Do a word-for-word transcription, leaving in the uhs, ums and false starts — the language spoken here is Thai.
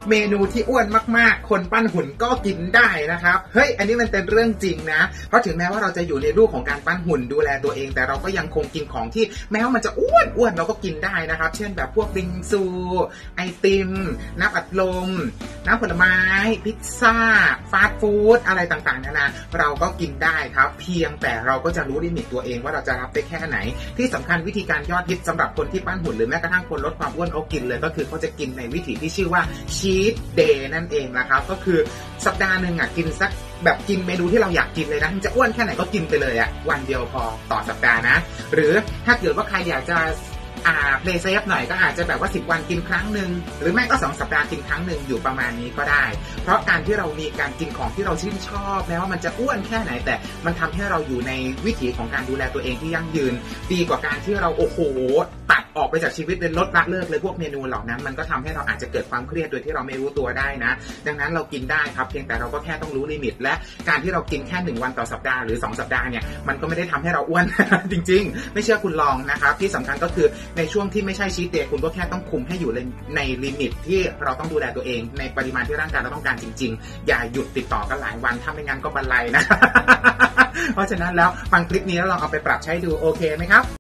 เมนูที่อ้วนมากๆคนปั้นหุ่นก็กินได้นะครับเฮ้ยอันนี้มันเป็นเรื่องจริงนะเพราะถึงแม้ว่าเราจะอยู่ในรูปของการปั้นหุ่นดูแลตัวเองแต่เราก็ยังคงกินของที่แม้ว่ามันจะอ้วนอ้วนเราก็กินได้นะครับเช่นแบบพวกบิงซูไอติมน้ำอัดลมน้ำผลไม้พิซซ่าฟาสต์ฟู้ดอะไรต่างๆนานาเราก็กินได้ครับเพียงแต่เราก็จะรู้ลิมิตตัวเองว่าเราจะรับได้แค่ไหนที่สำคัญวิธีการยอดฮิตสำหรับคนที่ปั้นหุ่นหรือแม้กระทั่งคนลดความอ้วนเขากินเลยก็คือเขาจะกินในวิธีที่ชื่อว่าชีทเดย์นั่นเองนะครับก็คือสัปดาห์หนึ่งอ่ะกินสักแบบกินเมนูที่เราอยากกินเลยนะจะอ้วนแค่ไหนก็กินไปเลยอ่ะวันเดียวพอต่อสัปดาห์นะหรือถ้าเกิดว่าใครอยากจะอ่าเพลย์เซฟหน่อยก็อาจจะแบบว่าสิบวันกินครั้งหนึ่งหรือไม่ก็สองสัปดาห์กินครั้งหนึ่งอยู่ประมาณนี้ก็ได้เพราะการที่เรามีการกินของที่เราชื่นชอบแม้ว่ามันจะอ้วนแค่ไหนแต่มันทำให้เราอยู่ในวิถีของการดูแลตัวเองที่ยั่งยืนดีกว่าการที่เราโอ้โหตัดออกไปจากชีวิตเลยลดละเลิกเลยพวกเมนูเหล่านั้นมันก็ทำให้เราอาจจะเกิดความเครียดโดยที่เราไม่รู้ตัวได้นะดังนั้นเรากินได้ครับเพียงแต่เราก็แค่ต้องรู้ลิมิตและการที่เรากินแค่หนึ่งวันต่อสัปดาห์หรือสองสัปดาห์เนี่ยมันก็ไม่ได้ทำให้เราอ้วน จริงๆไม่เชื่อคุณลองนะครับที่สำคัญก็คือในช่วงที่ไม่ใช่ชีทเดย์คุณก็แค่ต้องคุมให้อยู่ในลิมิตที่เราต้องดูแลตัวเองในปริมาณที่ร่างกายเราต้องการจริงๆอย่าหยุดติดต่อกันหลายวันถ้าไม่งั้นก็บรรลัยนะ เพราะฉะนั้นแล้วฟังคลิปนี้แล้วลองเอาไปปรับใช้ดูโอเคไหมครับ